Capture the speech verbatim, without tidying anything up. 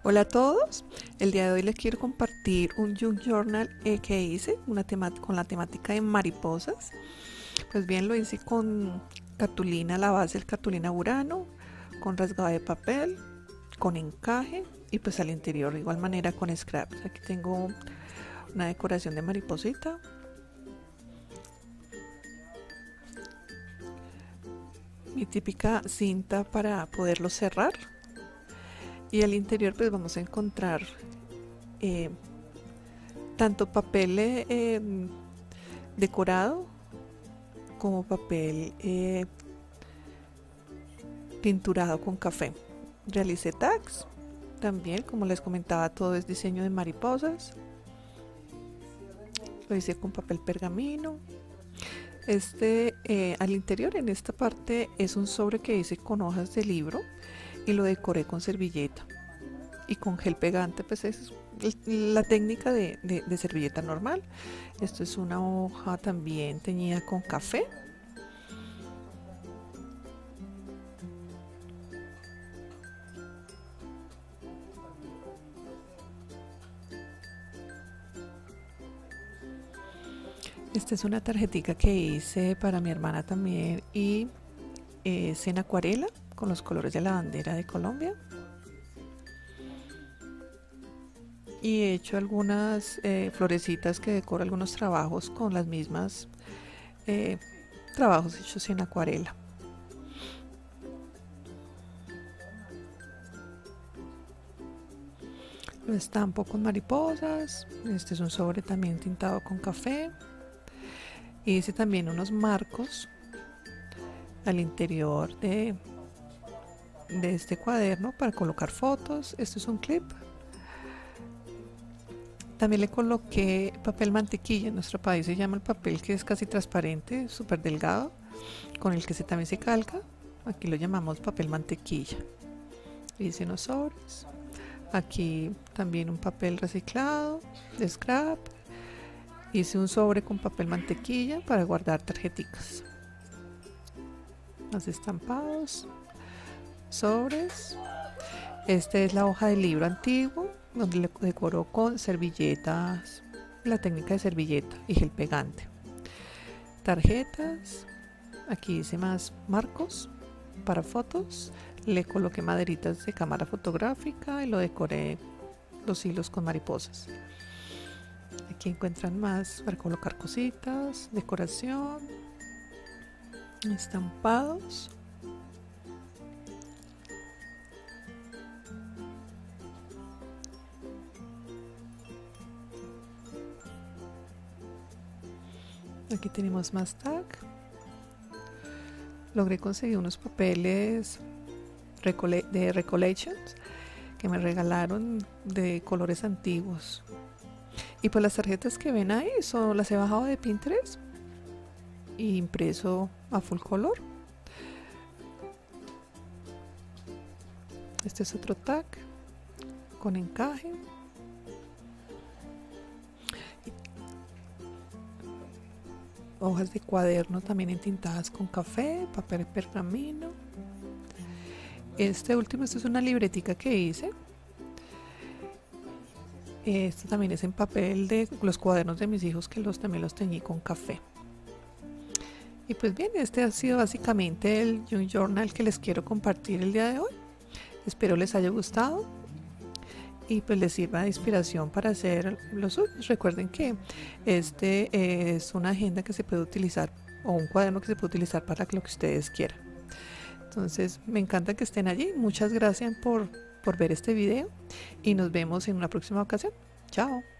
Hola a todos, el día de hoy les quiero compartir un Junk Journal eh, que hice una con la temática de mariposas. Pues bien, lo hice con cartulina, la base del cartulina Burano, con rasgado de papel, con encaje y pues al interior de igual manera con scraps. Aquí tengo una decoración de mariposita, mi típica cinta para poderlo cerrar, y al interior pues vamos a encontrar eh, tanto papel eh, decorado como papel eh, pinturado con café. Realicé tags también, como les comentaba, todo es diseño de mariposas. Lo hice con papel pergamino. Este eh, al interior, en esta parte, es un sobre que hice con hojas de libro y lo decoré con servilleta y con gel pegante. Pues es la técnica de, de, de servilleta normal. Esto es una hoja también teñida con café. Esta es una tarjetita que hice para mi hermana también y es en acuarela con los colores de la bandera de Colombia. Y he hecho algunas eh, florecitas que decoro algunos trabajos con las mismas eh, trabajos hechos en acuarela. Lo estampo con mariposas. Este es un sobre también tintado con café. Hice también unos marcos al interior de, de este cuaderno para colocar fotos. Esto es un clip. También le coloqué papel mantequilla. En nuestro país se llama el papel que es casi transparente, súper delgado, con el que se, también se calca. Aquí lo llamamos papel mantequilla. Hice unos sobres. Aquí también un papel reciclado de scrap. Hice un sobre con papel mantequilla para guardar tarjeticas. Los estampados. Sobres. Esta es la hoja del libro antiguo, donde le decoró con servilletas, la técnica de servilleta y gel pegante. Tarjetas. Aquí hice más marcos para fotos. Le coloqué maderitas de cámara fotográfica y lo decoré los hilos con mariposas. Aquí encuentran más para colocar cositas, decoración, estampados. Aquí tenemos más tag. Logré conseguir unos papeles de Recollections que me regalaron de colores antiguos. Y pues las tarjetas que ven ahí son las he bajado de Pinterest y impreso a full color. Este es otro tag con encaje. Hojas de cuaderno también entintadas con café, papel pergamino. Este último, esto es una libretica que hice. Esto también es en papel de los cuadernos de mis hijos, que los también los teñí con café. Y pues bien, este ha sido básicamente el Junk Journal que les quiero compartir el día de hoy. Espero les haya gustado y pues les sirva de inspiración para hacer los suyos. Recuerden que este es una agenda que se puede utilizar, o un cuaderno que se puede utilizar para lo que ustedes quieran. Entonces me encanta que estén allí. Muchas gracias por, por ver este video y nos vemos en una próxima ocasión. Chao.